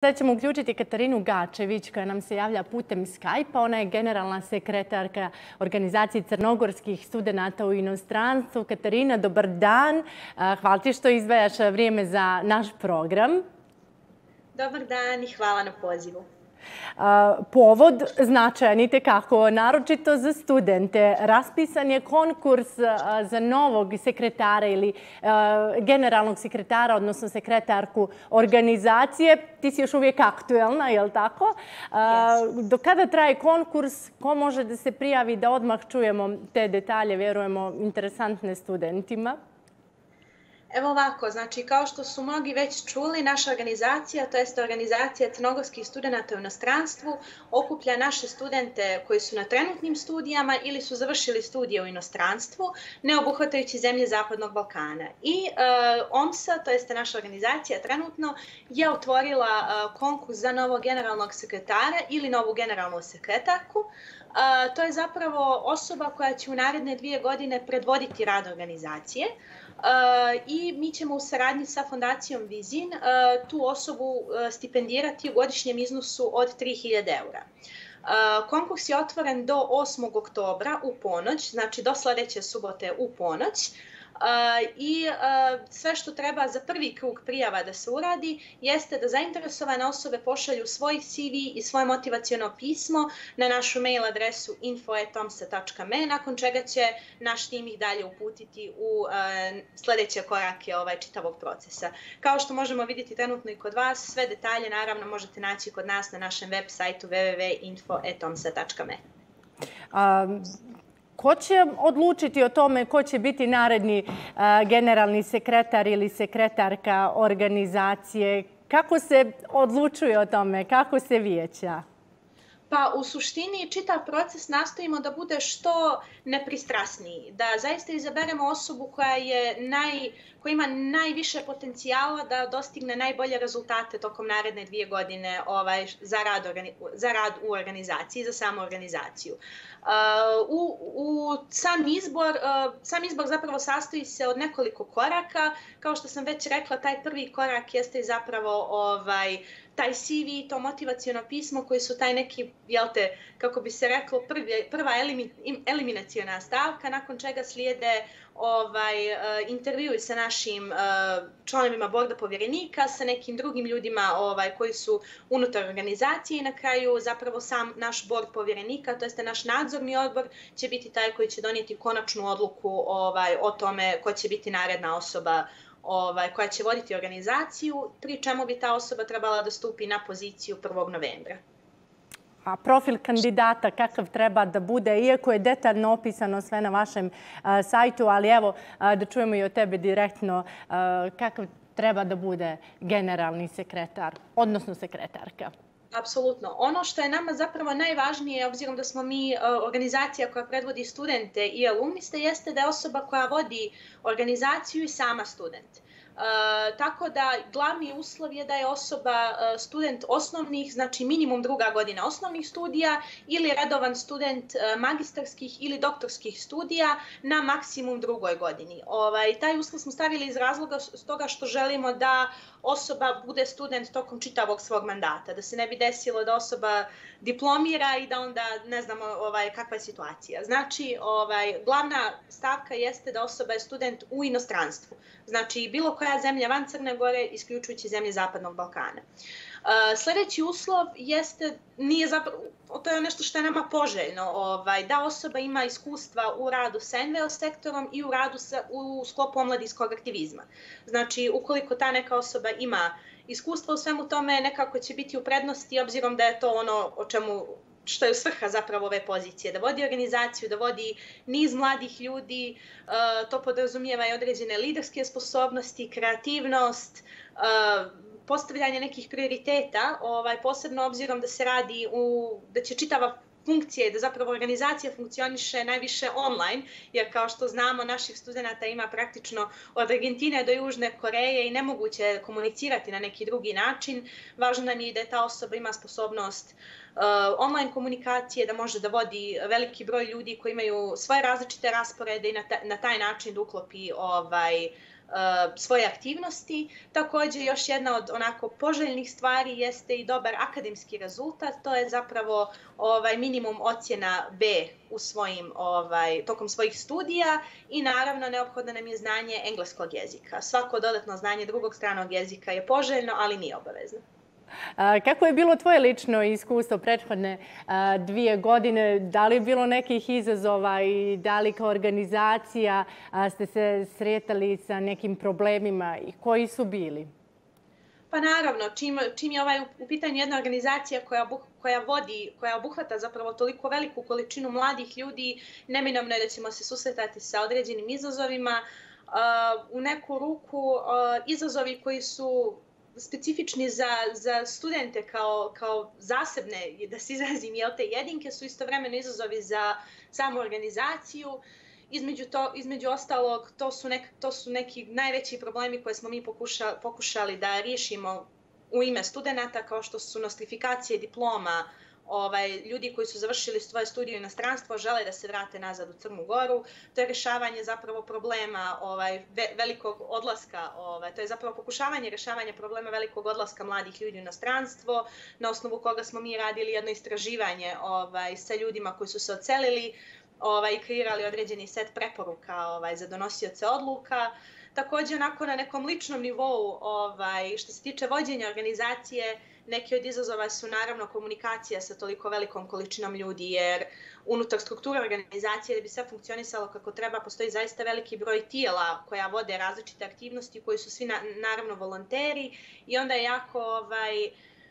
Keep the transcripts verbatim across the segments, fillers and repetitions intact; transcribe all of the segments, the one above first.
Sad ćemo uključiti Katarinu Gačević koja nam se javlja putem Skype-a. Ona je generalna sekretarka organizacije crnogorskih studenata u inostranstvu. Katarina, dobar dan. Hvala ti što izdvajaš vrijeme za naš program. Dobar dan i hvala na pozivu. Povod značajan i tekako, naročito za studente. Raspisan je konkurs za novog sekretara ili generalnog sekretara, odnosno sekretarku organizacije. Ti si još uvijek aktuelna, je li tako? Yes. Do kada traje konkurs? Ko može da se prijavi da odmah čujemo te detalje, vjerujemo, interesantne studentima? Evo ovako, znači kao što su mnogi već čuli, naša organizacija, to jest organizacija crnogorskih studenata u inostranstvu, okuplja naše studente koji su na trenutnim studijama ili su završili studije u inostranstvu, ne obuhvatajući zemlje Zapadnog Balkana. I uh, O M S A, to jest naša organizacija trenutno, je otvorila uh, konkurs za novog generalnog sekretara ili novu generalnu sekretarku. Uh, to je zapravo osoba koja će u naredne dvije godine predvoditi rad organizacije. Uh, I mi ćemo u saradnji sa Fondacijom Vizin uh, tu osobu uh, stipendirati u godišnjem iznosu od tri hiljade eura. Uh, konkurs je otvoren do osmog oktobra u ponoć, znači do sljedeće subote u ponoć. Uh, I uh, sve što treba za prvi krug prijava da se uradi jeste da zainteresovane osobe pošalju svoj C V i svoje motivaciono pismo na našu mail adresu info at omsa tačka me, nakon čega će naš tim ih dalje uputiti u uh, sljedeće korake ovaj, čitavog procesa. Kao što možemo vidjeti trenutno i kod vas, sve detalje naravno možete naći kod nas na našem web sajtu w w w tačka info at omsa tačka me. Um... Ko će odlučiti o tome ko će biti naredni uh, generalni sekretar ili sekretarka organizacije? Kako se odlučuje o tome? Kako se vijeća? Pa u suštini čitav proces nastojimo da bude što nepristrasniji, da zaista izaberemo osobu koja je naj, koja ima najviše potencijala da dostigne najbolje rezultate tokom naredne dvije godine ovaj, za, rad organi, za rad u organizaciji, za samu organizaciju. Uh, u, u sam izbor, uh, sam izbor zapravo sastoji se od nekoliko koraka. Kao što sam već rekla, taj prvi korak jeste zapravo ovaj, taj C V, to motivaciono pismo koji su taj neki, jel te, kako bi se reklo, prvi, prva elimi, eliminaciona stavka, nakon čega slijede ovaj, uh, intervjui sa našim uh, članovima borda povjerenika, sa nekim drugim ljudima ovaj, koji su unutar organizacije i na kraju zapravo sam naš bord povjerenika, to jeste naš nadzorni odbor, će biti taj koji će donijeti konačnu odluku ovaj, o tome ko će biti naredna osoba ovaj, koja će voditi organizaciju, pri čemu bi ta osoba trebala da stupi na poziciju prvog novembra. A profil kandidata kakav treba da bude, iako je detaljno opisano sve na vašem a, sajtu, ali evo a, da čujemo i od tebe direktno a, kakav treba da bude generalni sekretar, odnosno sekretarka. Apsolutno. Ono što je nama zapravo najvažnije, obzirom da smo mi organizacija koja predvodi studente i alumniste, jeste da je osoba koja vodi organizaciju i sama student. Uh, tako da glavni uslov je da je osoba uh, student osnovnih, znači minimum druga godina osnovnih studija ili redovan student uh, magistarskih ili doktorskih studija na maksimum drugoj godini. Ovaj, taj uslov smo stavili iz razloga s toga što želimo da osoba bude student tokom čitavog svog mandata, da se ne bi desilo da osoba diplomira i da onda ne znamo ovaj, kakva je situacija. Znači, ovaj, glavna stavka jeste da osoba je student u inostranstvu. Znači, bilo koja zemlja van Crne Gore, isključujući zemlje Zapadnog Balkana. Uh, sljedeći uslov jeste, nije zapravo, to je nešto što je nama poželjno, ovaj, da osoba ima iskustva u radu sa N V O sektorom i u radu sa, u sklopu omladinskog aktivizma. Znači, ukoliko ta neka osoba ima iskustva u svemu tome, nekako će biti u prednosti, obzirom da je to ono o čemu što je svrha zapravo ove pozicije, da vodi organizaciju, da vodi niz mladih ljudi, uh, to podrazumijeva i određene liderske sposobnosti, kreativnost, uh, postavljanje nekih prioriteta, ovaj, posebno obzirom da se radi u, da će čitava funkcije, da zapravo organizacija funkcioniše najviše online, jer kao što znamo naših studenata ima praktično od Argentine do Južne Koreje i nemoguće je komunicirati na neki drugi način. Važno nam je da ta osoba ima sposobnost uh, online komunikacije, da može da vodi veliki broj ljudi koji imaju svoje različite rasporede i na, ta, na taj način da uklopi ovaj, svoje aktivnosti. Također još jedna od onako poželjnih stvari jeste i dobar akademski rezultat, to je zapravo ovaj, minimum ocjena B u svojim, ovaj, tokom svojih studija i naravno neophodno nam je znanje engleskog jezika. Svako dodatno znanje drugog stranog jezika je poželjno, ali nije obavezno. Kako je bilo tvoje lično iskustvo prethodne dvije godine? Da li je bilo nekih izazova i da li kao organizacija ste se sretali sa nekim problemima i koji su bili? Pa naravno, čim, čim je ovaj u pitanju jedna organizacija koja, koja vodi, koja obuhvata zapravo toliko veliku količinu mladih ljudi, neminovno je da ćemo se susretati sa određenim izazovima. U neku ruku izazovi koji su specifični za, za studente kao, kao zasebne, da se izrazim, jel te jedinke, su istovremeno izazovi za samu organizaciju. Između, to, između ostalog, to su, nek, to su neki najveći problemi koje smo mi pokuša, pokušali da riješimo u ime studenta, kao što su nostrifikacije diploma, ovaj, ljudi koji su završili svoje studije u inostranstvo, žele da se vrate nazad u Crnu Goru. To je rješavanje zapravo problema ovaj, ve, velikog odlaska, ovaj, to je zapravo pokušavanje rješavanja problema velikog odlaska mladih ljudi u inostranstvo, na osnovu koga smo mi radili jedno istraživanje ovaj, sa ljudima koji su se odselili, ovaj, kreirali određeni set preporuka ovaj, za donosioce odluka. Također, onako na nekom ličnom nivou, ovaj, što se tiče vođenja organizacije, neki od izazova su naravno komunikacija sa toliko velikom količinom ljudi, jer unutar strukture organizacije da bi sve funkcionisalo kako treba, postoji zaista veliki broj tijela koja vode različite aktivnosti, koji su svi na, naravno volonteri i onda je jako ovaj,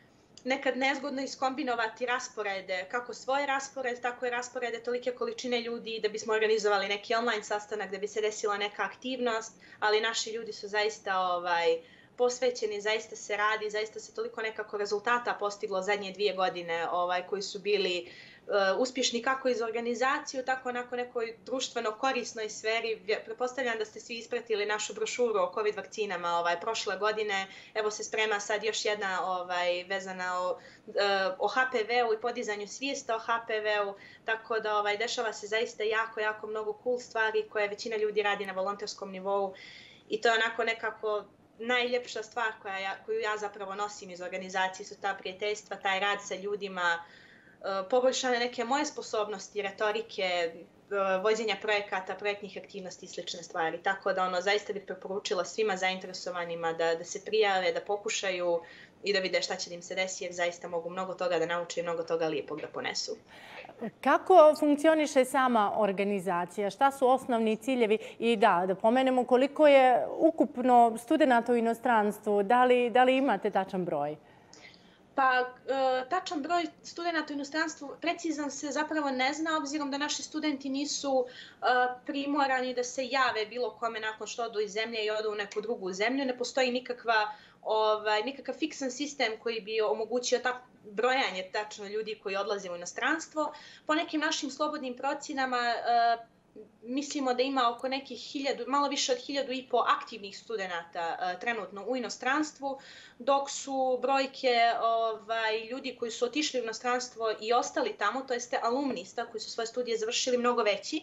nekad nezgodno iskombinovati rasporede, kako svoje raspored, tako i rasporede tolike količine ljudi da bismo organizovali neki online sastanak, da bi se desila neka aktivnost, ali naši ljudi su zaista ovaj, posvećeni, zaista se radi, zaista se toliko nekako rezultata postiglo zadnje dvije godine ovaj, koji su bili uh, uspješni kako iz organizaciju, tako onako nekoj društveno korisnoj sferi. Pretpostavljam da ste svi ispratili našu brošuru o COVID vakcinama ovaj, prošle godine. Evo se sprema sad još jedna ovaj, vezana o, uh, o ha pe ve u i podizanju svijesta o ha pe ve u, tako da ovaj, dešava se zaista jako, jako mnogo cool stvari koje većina ljudi radi na volonterskom nivou i to je onako nekako najljepša stvar koja ja, koju ja zapravo nosim iz organizacije su ta prijateljstva, taj rad sa ljudima, poboljšane neke moje sposobnosti, retorike, vođenja projekata, projektnih aktivnosti i slične stvari. Tako da ono, zaista bih preporučila svima zainteresovanima da, da se prijave, da pokušaju i da vide šta će im se desiti, jer zaista mogu mnogo toga da nauče i mnogo toga lijepog da ponesu. Kako funkcioniše sama organizacija? Šta su osnovni ciljevi? I da, da pomenemo koliko je ukupno studenta u inostranstvu. Da li, da li imate tačan broj? Pa, tačan broj studenta u inostranstvu precizan se zapravo ne zna, obzirom da naši studenti nisu primorani da se jave bilo kome nakon što odu iz zemlje i odu u neku drugu zemlju. Ne postoji nikakva, ovaj, nikakav fiksan sistem koji bi omogućio tako brojanje tačno ljudi koji odlaze u inostranstvo. Po nekim našim slobodnim procjenama mislimo da ima oko nekih hiljadu, malo više od hiljadu i po aktivnih studenta uh, trenutno u inostranstvu, dok su brojke ovaj, ljudi koji su otišli u inostranstvo i ostali tamo, to jeste alumnista koji su svoje studije završili, mnogo veći.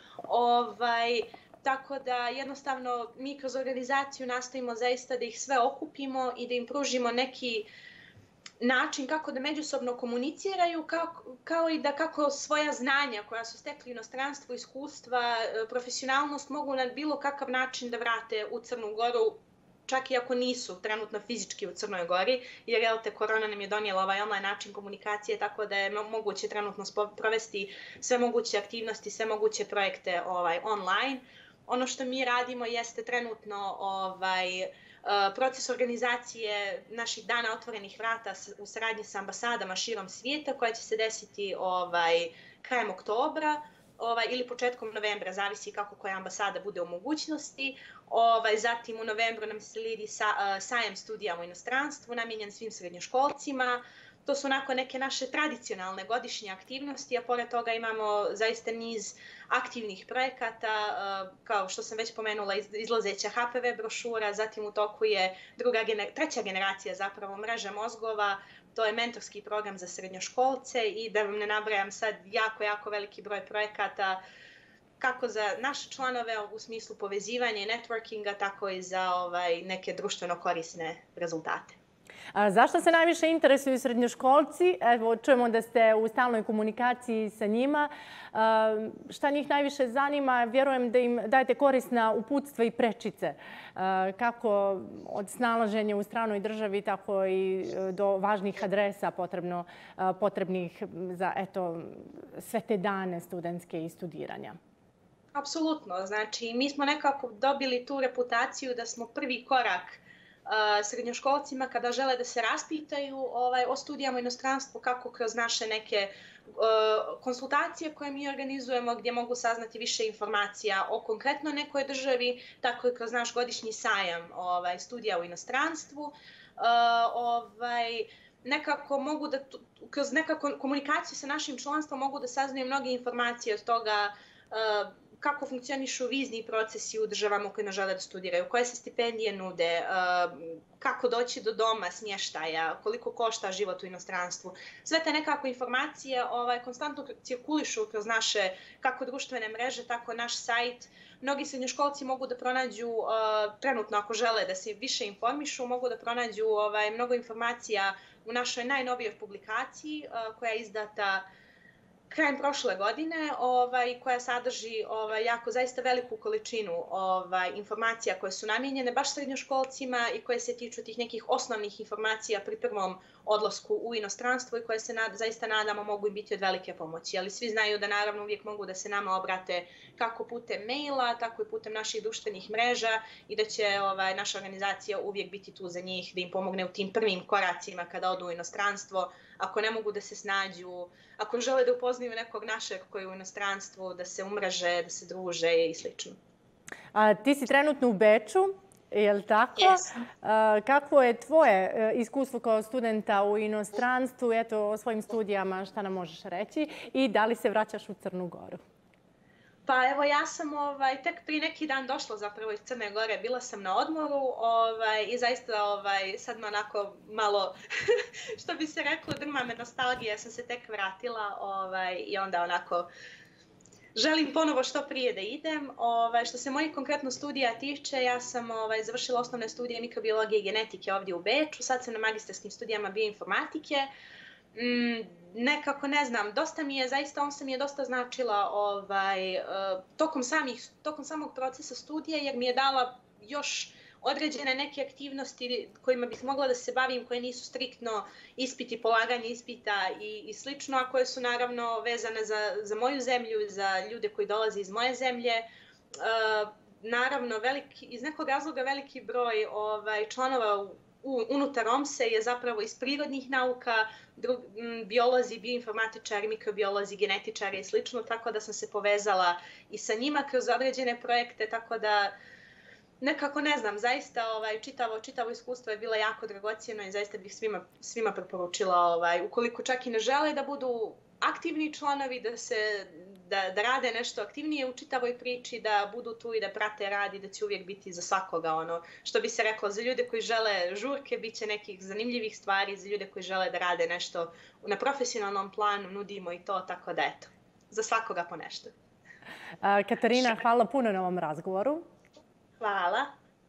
Ovaj, tako da jednostavno mi kroz organizaciju nastojimo zaista da ih sve okupimo i da im pružimo neki način kako da međusobno komuniciraju, kao, kao i da kako svoja znanja koja su stekli u inostranstvu, iskustva, profesionalnost mogu na bilo kakav način da vrate u Crnu Goru, čak i ako nisu trenutno fizički u Crnoj Gori, jer jel te, korona nam je donijela ovaj online način komunikacije, tako da je moguće trenutno provesti sve moguće aktivnosti, sve moguće projekte ovaj, online. Ono što mi radimo jeste trenutno ovaj, proces organizacije naših dana otvorenih vrata u saradnji sa ambasadama širom svijeta koja će se desiti ovaj, krajem oktobra ovaj, ili početkom novembra, zavisi kako koja ambasada bude u mogućnosti. Ovaj, zatim u novembru nam se slijedi sa, uh, sajem studija u inostranstvu, namijenjen svim srednjoškolcima. To su onako neke naše tradicionalne godišnje aktivnosti, a pored toga imamo zaista niz aktivnih projekata, kao što sam već pomenula, izlazeća ha pe ve brošura, zatim u toku je druga, treća generacija zapravo mreža mozgova, to je mentorski program za srednjoškolce i da vam ne nabrajam sad jako, jako veliki broj projekata, kako za naše članove u smislu povezivanja i networkinga, tako i za ovaj, neke društveno korisne rezultate. A zašto se najviše interesuju srednjoškolci? Evo, čujemo da ste u stalnoj komunikaciji sa njima. A, šta njih najviše zanima? Vjerujem da im dajete korisna uputstva i prečice. A, kako od snalaženja u stranoj državi, tako i do važnih adresa potrebno, a, potrebnih za eto, sve te dane studentske i studiranja. Apsolutno. Znači, mi smo nekako dobili tu reputaciju da smo prvi korak srednjoškolcima kada žele da se raspitaju ovaj, o studijama u inostranstvu, kako kroz naše neke uh, konsultacije koje mi organizujemo gdje mogu saznati više informacija o konkretno nekoj državi, tako i kroz naš godišnji sajam ovaj, studija u inostranstvu. Uh, ovaj, nekako mogu da, kroz nekako komunikaciju sa našim članstvom mogu da saznaju mnoge informacije od toga uh, kako funkcionišu vizni procesi u državama u kojima žele da studiraju, koje se stipendije nude, kako doći do doma, smještaja, koliko košta život u inostranstvu. Sve te nekako informacije ovaj, konstantno cirkulišu kroz naše kako društvene mreže, tako naš sajt. Mnogi srednjoškolci mogu da pronađu, uh, trenutno ako žele da se više informišu, mogu da pronađu ovaj, mnogo informacija u našoj najnovijoj publikaciji uh, koja je izdata krajem prošle godine, ovaj, koja sadrži ovaj, jako zaista veliku količinu ovaj, informacija koje su namijenjene baš srednjoškolcima i koje se tiču tih nekih osnovnih informacija pri prvom odlasku u inostranstvo i koje se nad, zaista nadamo mogu im biti od velike pomoći. Ali svi znaju da naravno uvijek mogu da se nama obrate kako putem maila, tako i putem naših društvenih mreža i da će ovaj, naša organizacija uvijek biti tu za njih, da im pomogne u tim prvim koracima kada odu u inostranstvo, ako ne mogu da se snađu, ako žele da upoznaju nekog našeg koji je u inostranstvu, da se umreže, da se druže i slično. A, ti si trenutno u Beču, je li tako? Yes. A, kako je tvoje iskustvo kao studenta u inostranstvu? Eto, o svojim studijama šta nam možeš reći? I da li se vraćaš u Crnu Goru? Pa evo ja sam ovaj, tek prije neki dan došla zapravo iz Crne Gore, bila sam na odmoru ovaj, i zaista ovaj, sad me onako malo, što bi se reklo, drma me nostalgija, ja sam se tek vratila ovaj, i onda onako želim ponovo što prije da idem. Ovaj, što se mojih konkretno studija tiče, ja sam ovaj, završila osnovne studije mikrobiologije i genetike ovdje u Beču, sad sam na magistarskim studijama bioinformatike. Mm, nekako ne znam, dosta mi je, zaista on se mi je dosta značila ovaj, uh, tokom, samih, tokom samog procesa studija jer mi je dala još određene neke aktivnosti kojima bih mogla da se bavim, koje nisu striktno ispiti, polaganje ispita i, i slično, a koje su naravno vezane za, za moju zemlju, za ljude koji dolaze iz moje zemlje. Uh, naravno, veliki, iz nekog razloga veliki broj ovaj, članova u unutar O M S E je zapravo iz prirodnih nauka, drug, m, biolozi, bioinformatičari, mikrobiolozi, genetičari i slično, tako da sam se povezala i sa njima kroz određene projekte, tako da nekako ne znam, zaista ovaj, čitavo, čitavo iskustvo je bilo jako dragocjeno i zaista bih svima, svima preporučila, ovaj, ukoliko čak i ne žele da budu aktivni članovi, da, se, da, da rade nešto aktivnije u čitavoj priči, da budu tu i da prate rad i da će uvijek biti za svakoga ono. Što bi se reklo, za ljude koji žele žurke, bit će nekih zanimljivih stvari, za ljude koji žele da rade nešto na profesionalnom planu, nudimo i to, tako da eto, za svakoga po nešto. Katarina, hvala puno na ovom razgovoru. Hvala.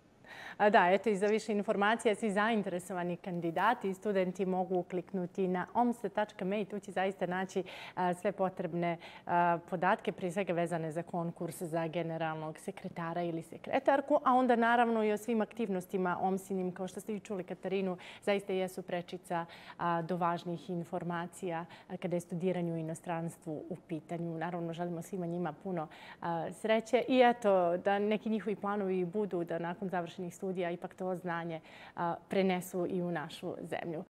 Da, eto i za više informacija svi zainteresovani kandidati i studenti mogu kliknuti na omse tačka me i tu će zaista naći sve potrebne podatke, prije svega vezane za konkurs za generalnog sekretara ili sekretarku, a onda naravno i o svim aktivnostima OMSINim, kao što ste i čuli Katarinu, zaista jesu prečica do važnih informacija kada je studiranje u inostranstvu u pitanju. Naravno, želimo svima njima puno sreće i eto, da neki njihovi planovi budu da nakon završenih studija ipak to znanje prenesu i u našu zemlju.